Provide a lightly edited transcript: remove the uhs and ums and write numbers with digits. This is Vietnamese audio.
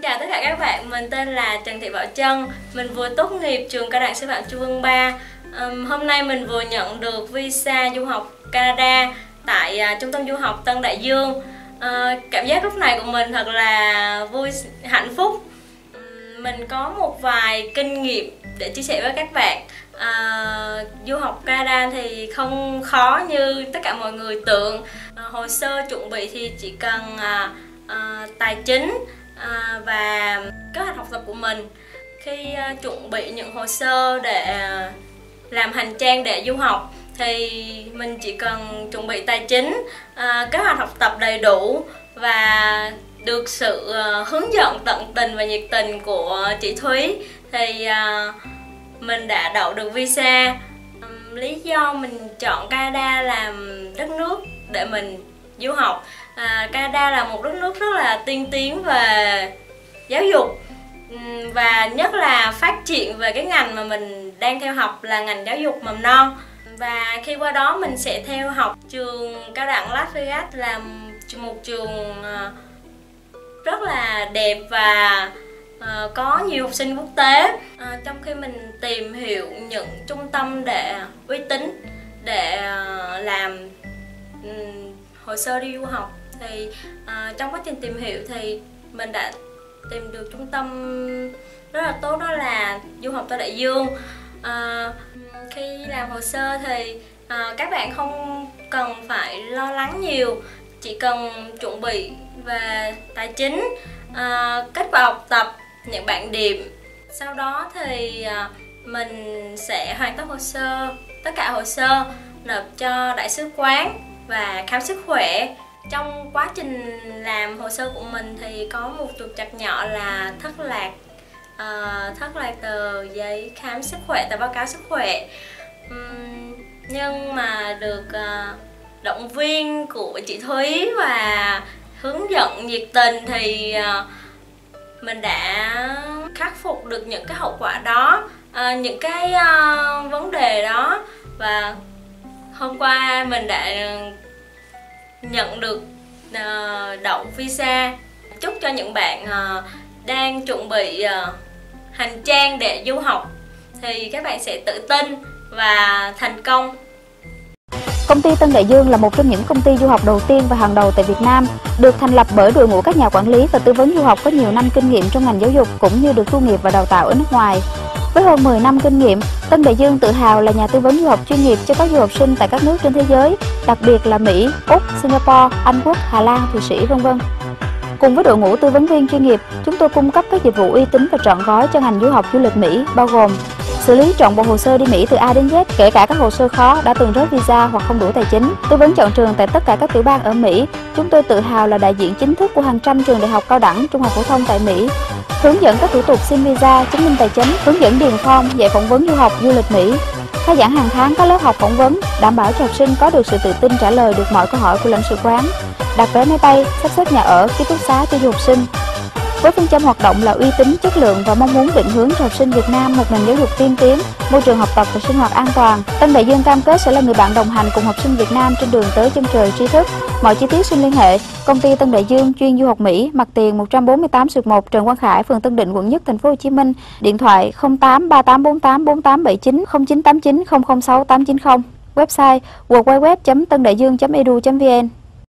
chào tất cả các bạn, mình tên là Trần Thị Bảo Trân. Mình vừa tốt nghiệp trường Cao đẳng Sư phạm Trung ương 3. Hôm nay mình vừa nhận được visa du học Canada tại Trung tâm du học Tân Đại Dương. Cảm giác lúc này của mình thật là vui, hạnh phúc. Mình có một vài kinh nghiệm để chia sẻ với các bạn. Du học Canada thì không khó như tất cả mọi người tưởng. Hồ sơ chuẩn bị thì chỉ cần tài chính và kế hoạch học tập của mình. Khi chuẩn bị những hồ sơ để làm hành trang để du học thì mình chỉ cần chuẩn bị tài chính, kế hoạch học tập đầy đủ và được sự hướng dẫn tận tình và nhiệt tình của chị Thúy thì mình đã đậu được visa. Lý do mình chọn Canada làm đất nước để mình du học, Canada là một đất nước rất là tiên tiến về giáo dục và nhất là phát triển về cái ngành mà mình đang theo học là ngành giáo dục mầm non. Và khi qua đó mình sẽ theo học trường Cao đẳng Las Vegas, là một trường rất là đẹp và có nhiều học sinh quốc tế. Trong khi mình tìm hiểu những trung tâm để uy tín để làm hồ sơ đi du học thì trong quá trình tìm hiểu thì mình đã tìm được trung tâm rất là tốt, đó là du học Tân Đại Dương. Khi làm hồ sơ thì các bạn không cần phải lo lắng nhiều, chỉ cần chuẩn bị về tài chính, kết quả học tập, những bảng điểm. Sau đó thì mình sẽ hoàn tất hồ sơ, tất cả hồ sơ nộp cho đại sứ quán và khám sức khỏe. Trong quá trình làm hồ sơ của mình thì có một trục trặc nhỏ là thất lạc tờ giấy khám sức khỏe, tờ báo cáo sức khỏe. Nhưng mà được động viên của chị Thúy và hướng dẫn nhiệt tình thì mình đã khắc phục được những cái hậu quả đó, những cái vấn đề đó. Và hôm qua mình đã nhận được đậu visa. Chúc cho những bạn đang chuẩn bị hành trang để du học thì các bạn sẽ tự tin và thành công. Công ty Tân Đại Dương là một trong những công ty du học đầu tiên và hàng đầu tại Việt Nam, được thành lập bởi đội ngũ các nhà quản lý và tư vấn du học có nhiều năm kinh nghiệm trong ngành giáo dục cũng như được tu nghiệp và đào tạo ở nước ngoài. Với hơn 10 năm kinh nghiệm, Tân Đại Dương tự hào là nhà tư vấn du học chuyên nghiệp cho các du học sinh tại các nước trên thế giới, đặc biệt là Mỹ, Úc, Singapore, Anh Quốc, Hà Lan, Thụy Sĩ, v.v. Cùng với đội ngũ tư vấn viên chuyên nghiệp, chúng tôi cung cấp các dịch vụ uy tín và trọn gói cho ngành du học du lịch Mỹ, bao gồm xử lý trọn bộ hồ sơ đi Mỹ từ A đến Z, kể cả các hồ sơ khó đã từng rớt visa hoặc không đủ tài chính. Tư vấn chọn trường tại tất cả các tiểu bang ở Mỹ. Chúng tôi tự hào là đại diện chính thức của hàng trăm trường đại học cao đẳng, trung học phổ thông tại Mỹ. Hướng dẫn các thủ tục xin visa, chứng minh tài chính, hướng dẫn điền form, dạy phỏng vấn du học du lịch Mỹ. Khai giảng hàng tháng các lớp học phỏng vấn, đảm bảo cho học sinh có được sự tự tin trả lời được mọi câu hỏi của lãnh sự quán. Đặt vé máy bay, sắp xếp nhà ở, ký túc xá cho du học sinh. Với phương châm hoạt động là uy tín, chất lượng và mong muốn định hướng cho học sinh Việt Nam một nền giáo dục tiên tiến, môi trường học tập và sinh hoạt an toàn, Tân Đại Dương cam kết sẽ là người bạn đồng hành cùng học sinh Việt Nam trên đường tới chân trời tri thức. Mọi chi tiết xin liên hệ Công ty Tân Đại Dương chuyên du học Mỹ, mặt tiền 148/1 Trần Quang Khải, phường Tân Định, quận Nhất, thành phố Hồ Chí Minh. Điện thoại 08 3848 4879 0989 006 890. Website www.tandaiduong.edu.vn.